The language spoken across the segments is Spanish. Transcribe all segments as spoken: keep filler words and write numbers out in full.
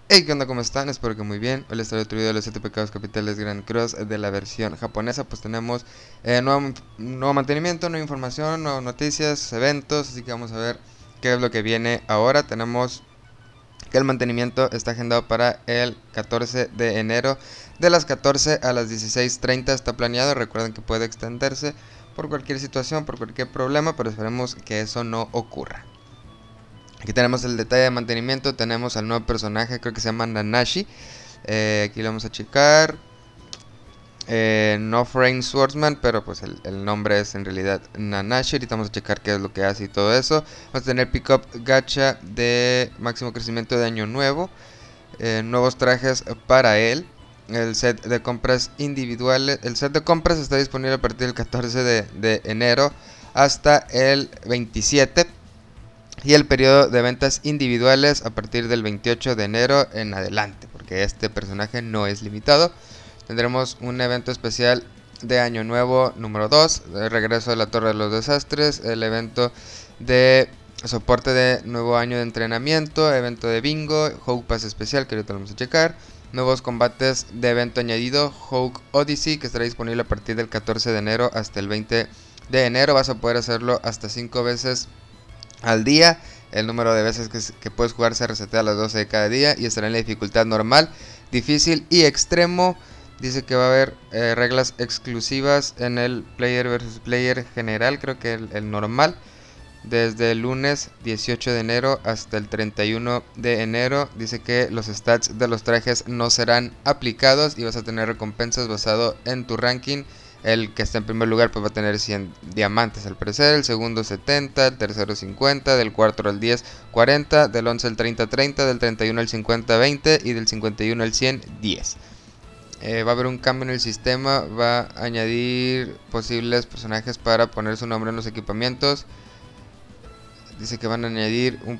Hey, ¿qué onda? ¿Cómo están? Espero que muy bien. Hoy les traigo otro video de los siete pecados capitales Grand Cross de la versión japonesa. Pues tenemos eh, nuevo, nuevo mantenimiento, nueva información, nuevas noticias, eventos. Así que vamos a ver qué es lo que viene ahora. Tenemos que el mantenimiento está agendado para el catorce de enero. De las catorce a las dieciséis treinta está planeado. Recuerden que puede extenderse por cualquier situación, por cualquier problema, pero esperemos que eso no ocurra. Aquí tenemos el detalle de mantenimiento, tenemos al nuevo personaje, creo que se llama Nanashi. Eh, aquí lo vamos a checar. Eh, no Frame Swordsman, pero pues el, el nombre es en realidad Nanashi. Ahorita vamos a checar qué es lo que hace y todo eso. Vamos a tener Pickup Gacha de máximo crecimiento de año nuevo. Eh, nuevos trajes para él. El set de compras individuales. El set de compras está disponible a partir del catorce de, de enero hasta el veintisiete. Y el periodo de ventas individuales a partir del veintiocho de enero en adelante, porque este personaje no es limitado. Tendremos un evento especial de año nuevo número dos, el regreso de la Torre de los Desastres, el evento de soporte de nuevo año de entrenamiento, evento de bingo, Hawk Pass especial que ahorita lo vamos a checar, nuevos combates de evento añadido, Hawk Odyssey, que estará disponible a partir del catorce de enero hasta el veinte de enero. Vas a poder hacerlo hasta cinco veces al día. El número de veces que, que puedes jugar se resetea a las doce de cada día y estará en la dificultad normal, difícil y extremo. Dice que va a haber eh, reglas exclusivas en el player versus player general, creo que el, el normal, desde el lunes dieciocho de enero hasta el treinta y uno de enero. Dice que los stats de los trajes no serán aplicados y vas a tener recompensas basado en tu ranking. El que está en primer lugar pues va a tener cien diamantes al parecer, el segundo setenta, el tercero cincuenta, del cuarto al diez, cuarenta, del once al treinta, treinta, del treinta y uno al cincuenta, veinte y del cincuenta y uno al cien, diez. Eh, va a haber un cambio en el sistema, va a añadir posibles personajes para poner su nombre en los equipamientos. Dice que van a añadir un,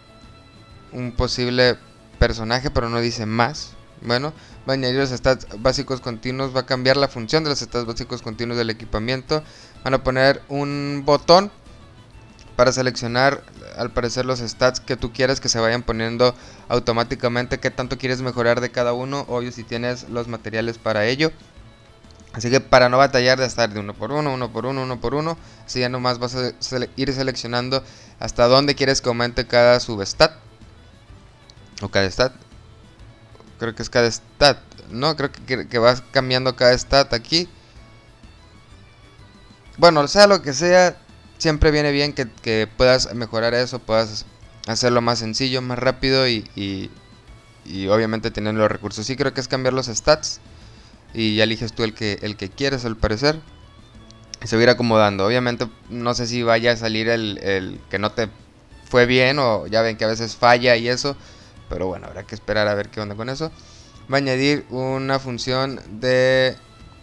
un posible personaje, pero no dice más. Bueno, va a añadir los stats básicos continuos, va a cambiar la función de los stats básicos continuos del equipamiento. Van a poner un botón para seleccionar, al parecer, los stats que tú quieres que se vayan poniendo automáticamente, qué tanto quieres mejorar de cada uno, obvio si tienes los materiales para ello. Así que para no batallar de estar de uno por uno, uno por uno, uno por uno, así ya nomás vas a sele ir seleccionando hasta dónde quieres que aumente cada substat o cada stat. Creo que es cada stat, no, creo que, que vas cambiando cada stat aquí. Bueno, sea lo que sea, siempre viene bien que, que puedas mejorar eso, puedas hacerlo más sencillo, más rápido y, y, y obviamente teniendo los recursos. Sí, creo que es cambiar los stats y ya eliges tú el que, el que quieres al parecer. Y se va a ir acomodando. Obviamente no sé si vaya a salir el, el que no te fue bien, o ya ven que a veces falla y eso. Pero bueno, habrá que esperar a ver qué onda con eso. Va a añadir una función de,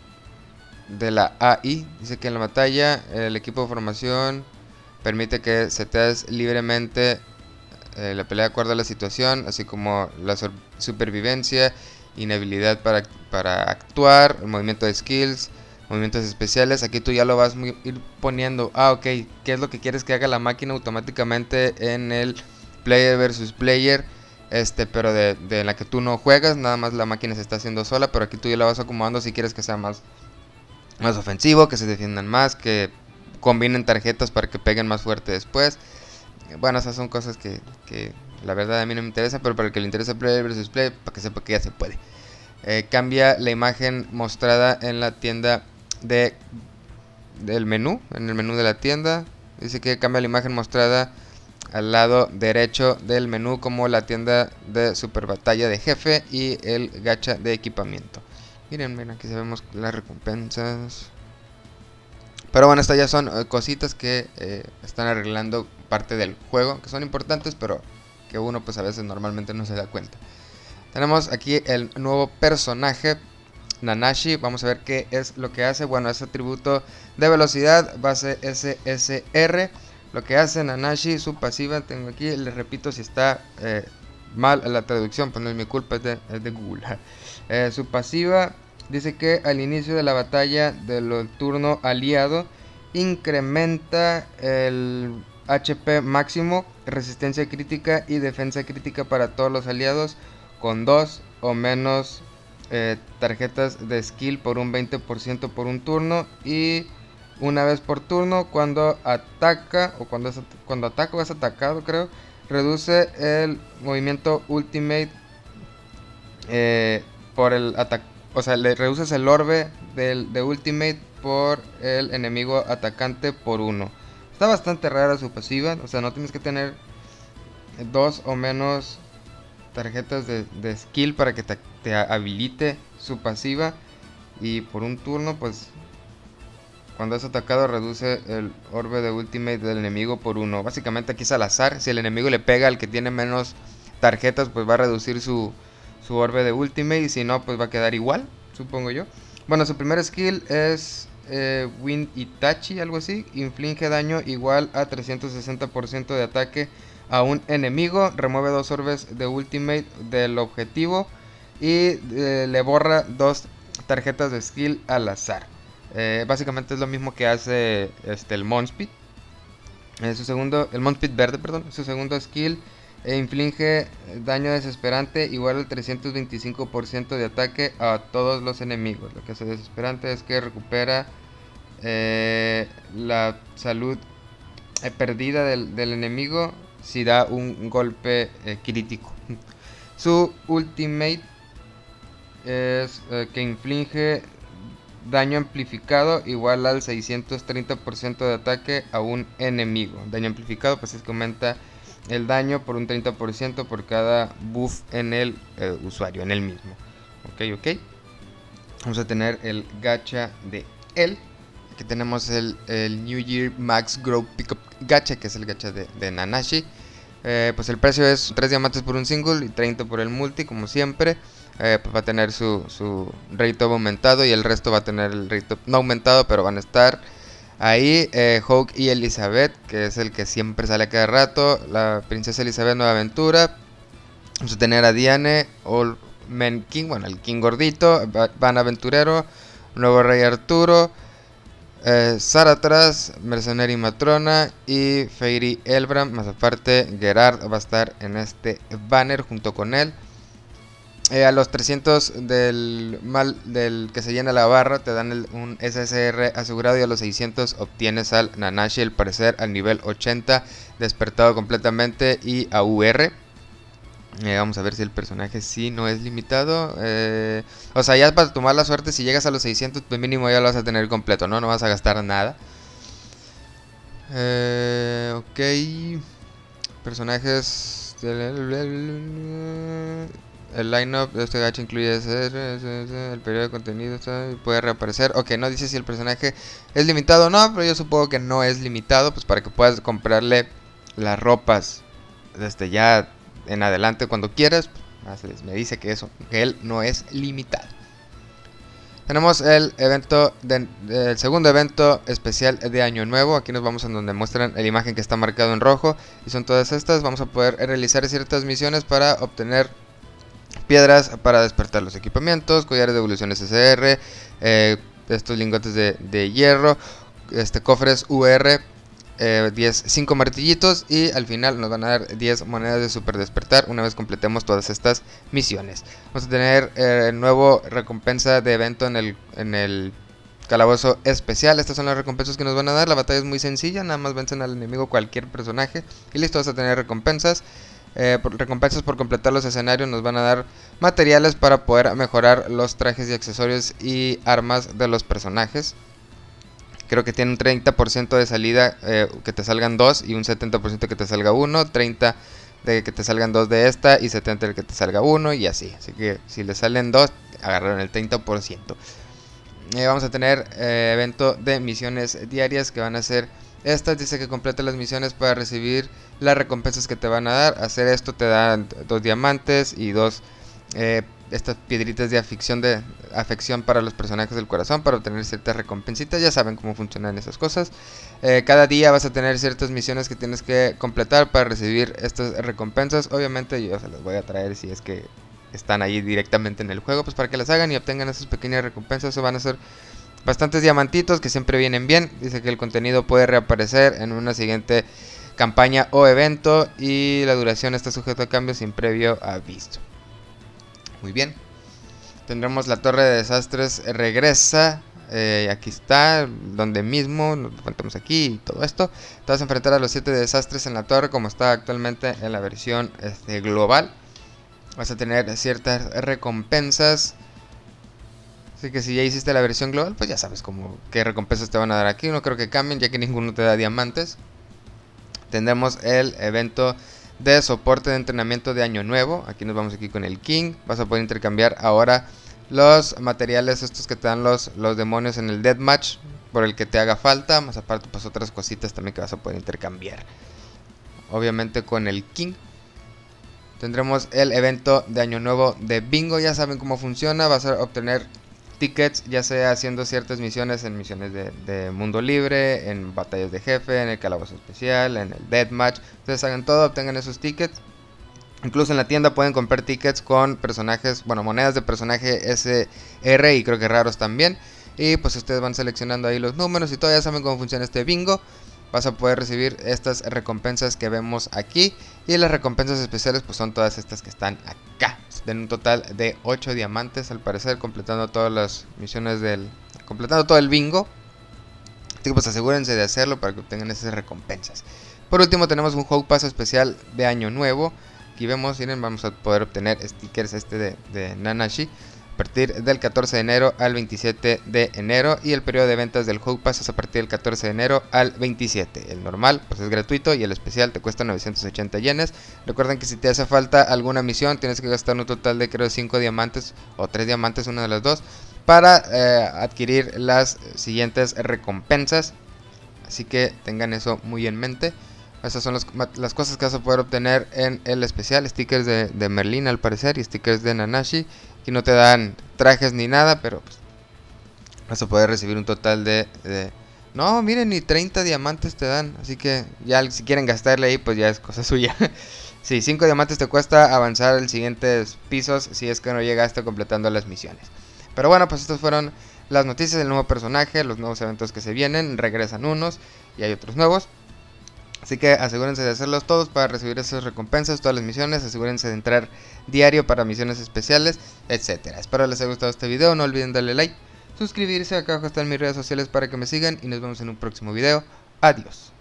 de la A I. Dice que en la batalla el equipo de formación permite que setees libremente eh, la pelea de acuerdo a la situación, así como la supervivencia, inhabilidad para, para actuar, el movimiento de skills, movimientos especiales. Aquí tú ya lo vas a ir poniendo. Ah, ok, ¿qué es lo que quieres que haga la máquina automáticamente en el player versus player? Este, pero de, de la que tú no juegas, nada más la máquina se está haciendo sola, pero aquí tú ya la vas acomodando si quieres que sea más, más ofensivo, que se defiendan más, que combinen tarjetas para que peguen más fuerte después. Bueno, esas son cosas que, que la verdad a mí no me interesa, pero para el que le interesa player versus player, para que sepa que ya se puede. Eh, cambia la imagen mostrada en la tienda de del menú, en el menú de la tienda. Dice que cambia la imagen mostrada al lado derecho del menú, como la tienda de super batalla de jefe y el gacha de equipamiento. Miren, miren, aquí sabemos las recompensas. Pero bueno, estas ya son eh, cositas que eh, están arreglando parte del juego, que son importantes, pero que uno pues a veces normalmente no se da cuenta. Tenemos aquí el nuevo personaje, Nanashi. Vamos a ver qué es lo que hace. Bueno, es atributo de velocidad, base S S R. Lo que hace Nanashi, su pasiva, tengo aquí, les repito si está eh, mal la traducción, pues no es mi culpa, es de, es de Google. Eh, su pasiva dice que al inicio de la batalla del turno aliado incrementa el H P máximo, resistencia crítica y defensa crítica para todos los aliados con dos o menos eh, tarjetas de skill por un veinte por ciento por un turno, y una vez por turno cuando ataca o cuando, es, cuando ataca o es atacado, creo, reduce el movimiento ultimate eh, por el ataque, o sea, le reduces el orbe del, de ultimate por el enemigo atacante por uno. Está bastante rara su pasiva, o sea, no tienes que tener dos o menos tarjetas de, de skill para que te, te habilite su pasiva, y por un turno, pues cuando es atacado reduce el orbe de ultimate del enemigo por uno. Básicamente aquí es al azar, si el enemigo le pega al que tiene menos tarjetas, pues va a reducir su, su orbe de ultimate, y si no, pues va a quedar igual, supongo yo. Bueno, su primer skill es eh, Wind Itachi, algo así. Inflige daño igual a trescientos sesenta por ciento de ataque a un enemigo. Remueve dos orbes de ultimate del objetivo y eh, le borra dos tarjetas de skill al azar. Eh, básicamente es lo mismo que hace este, el Monspeed. Eh, su segundo, el Monspeed verde, perdón. Su segundo skill e inflige daño desesperante igual al trescientos veinticinco por ciento de ataque a todos los enemigos. Lo que hace desesperante es que recupera eh, la salud eh, perdida del, del enemigo si da un golpe eh, crítico. Su ultimate es eh, que inflige daño amplificado igual al seiscientos treinta por ciento de ataque a un enemigo. Daño amplificado pues es que aumenta el daño por un treinta por ciento por cada buff en el eh, usuario, en el mismo. Ok, ok. Vamos a tener el gacha de él. Aquí tenemos el, el New Year Max Grow Pickup Gacha, que es el gacha de, de Nanashi. Eh, pues el precio es tres diamantes por un single y treinta por el multi, como siempre. Eh, pues va a tener su, su rate of aumentado, y el resto va a tener el rate of no aumentado, pero van a estar ahí eh, Hawk y Elizabeth, que es el que siempre sale a cada rato. La princesa Elizabeth, nueva aventura. Vamos a tener a Diane, All Men King, bueno, el King gordito, Van Aventurero, nuevo Rey Arturo, eh, Zaratras, Mercenary Matrona y Fairy Elbram. Más aparte, Gerard va a estar en este banner junto con él. Eh, a los trescientos del mal del que se llena la barra te dan el, un S S R asegurado, y a los seiscientos obtienes al Nanashi, al parecer al nivel ochenta, despertado completamente, y a U R. Eh, vamos a ver si el personaje sí no es limitado. Eh, o sea, ya para tomar la suerte, si llegas a los seiscientos, pues mínimo ya lo vas a tener completo, ¿no? No vas a gastar nada. Eh, ok. Personajes... El lineup de este gacha incluye ese, ese, ese, el periodo de contenido, está, puede reaparecer. Ok, no dice si el personaje es limitado o no, pero yo supongo que no es limitado, pues para que puedas comprarle las ropas desde ya en adelante cuando quieras. Me dice que eso, que él no es limitado. Tenemos el evento, de, el segundo evento especial de Año Nuevo. Aquí nos vamos a donde muestran la imagen que está marcado en rojo, y son todas estas. Vamos a poder realizar ciertas misiones para obtener piedras para despertar los equipamientos, collares de evolución S S R, eh, estos lingotes de, de hierro, este cofres U R, eh, diez, cinco martillitos, y al final nos van a dar diez monedas de super despertar una vez completemos todas estas misiones. Vamos a tener eh, nuevo recompensa de evento en el, en el calabozo especial. Estas son las recompensas que nos van a dar. La batalla es muy sencilla, nada más vencen al enemigo cualquier personaje y listo, vas a tener recompensas. Eh, por, recompensas por completar los escenarios. Nos van a dar materiales para poder mejorar los trajes y accesorios y armas de los personajes. Creo que tiene un treinta por ciento de salida eh, que te salgan dos, y un setenta por ciento que te salga uno, treinta de que te salgan dos de esta y setenta de que te salga uno, y así. Así que si le salen dos, agarraron el treinta por ciento. Eh, vamos a tener eh, evento de misiones diarias que van a ser estas. Dice que completa las misiones para recibir las recompensas que te van a dar. Hacer esto te dan dos diamantes y dos eh, estas piedritas de afección, de afección para los personajes del corazón, para obtener ciertas recompensitas. Ya saben cómo funcionan esas cosas. Eh, cada día vas a tener ciertas misiones que tienes que completar para recibir estas recompensas. Obviamente yo se las voy a traer si es que están ahí directamente en el juego, pues para que las hagan y obtengan esas pequeñas recompensas. Eso van a ser bastantes diamantitos que siempre vienen bien. Dice que el contenido puede reaparecer en una siguiente campaña o evento, y la duración está sujeta a cambios sin previo aviso. Muy bien. Tendremos la torre de desastres regresa. Eh, aquí está, donde mismo, nos ponemos aquí y todo esto. Te vas a enfrentar a los siete desastres en la torre como está actualmente en la versión este, global. Vas a tener ciertas recompensas. Así que si ya hiciste la versión global, pues ya sabes cómo, qué recompensas te van a dar aquí. No creo que cambien, ya que ninguno te da diamantes. Tendremos el evento de soporte de entrenamiento de año nuevo. Aquí nos vamos aquí con el King. Vas a poder intercambiar ahora los materiales estos que te dan los, los demonios en el deathmatch por el que te haga falta, más aparte pues otras cositas también que vas a poder intercambiar. Obviamente con el King tendremos el evento de año nuevo de bingo. Ya saben cómo funciona, vas a obtener tickets ya sea haciendo ciertas misiones en misiones de, de mundo libre, en batallas de jefe, en el calabozo especial, en el deathmatch. Ustedes hagan todo, obtengan esos tickets. Incluso en la tienda pueden comprar tickets con personajes, bueno, monedas de personaje S R y creo que raros también. Y pues ustedes van seleccionando ahí los números y todo, ya saben cómo funciona este bingo. Vas a poder recibir estas recompensas que vemos aquí. Y las recompensas especiales pues son todas estas que están acá. Den un total de ocho diamantes al parecer, completando todas las misiones del... completando todo el bingo. Así que pues asegúrense de hacerlo para que obtengan esas recompensas. Por último tenemos un Hall Pass especial de año nuevo. Aquí vemos, miren, vamos a poder obtener stickers este de, de Nanashi a partir del catorce de enero al veintisiete de enero. Y el periodo de ventas del Hall Pass es a partir del catorce de enero al veintisiete. El normal pues es gratuito y el especial te cuesta novecientos ochenta yenes. Recuerden que si te hace falta alguna misión tienes que gastar un total de creo cinco diamantes o tres diamantes, una de las dos, para eh, adquirir las siguientes recompensas. Así que tengan eso muy en mente. Esas son los, las cosas que vas a poder obtener en el especial. Stickers de, de Merlin al parecer y stickers de Nanashi. Aquí no te dan trajes ni nada, pero pues, vas a poder recibir un total de, de... No, miren, ni treinta diamantes te dan. Así que ya si quieren gastarle ahí, pues ya es cosa suya. Sí, cinco diamantes te cuesta avanzar a los siguientes pisos si es que no llegaste completando las misiones. Pero bueno, pues estas fueron las noticias del nuevo personaje, los nuevos eventos que se vienen. Regresan unos y hay otros nuevos. Así que asegúrense de hacerlos todos para recibir esas recompensas, todas las misiones. Asegúrense de entrar diario para misiones especiales, etcétera. Espero les haya gustado este video. No olviden darle like, suscribirse. Acá abajo están mis redes sociales para que me sigan. Y nos vemos en un próximo video. Adiós.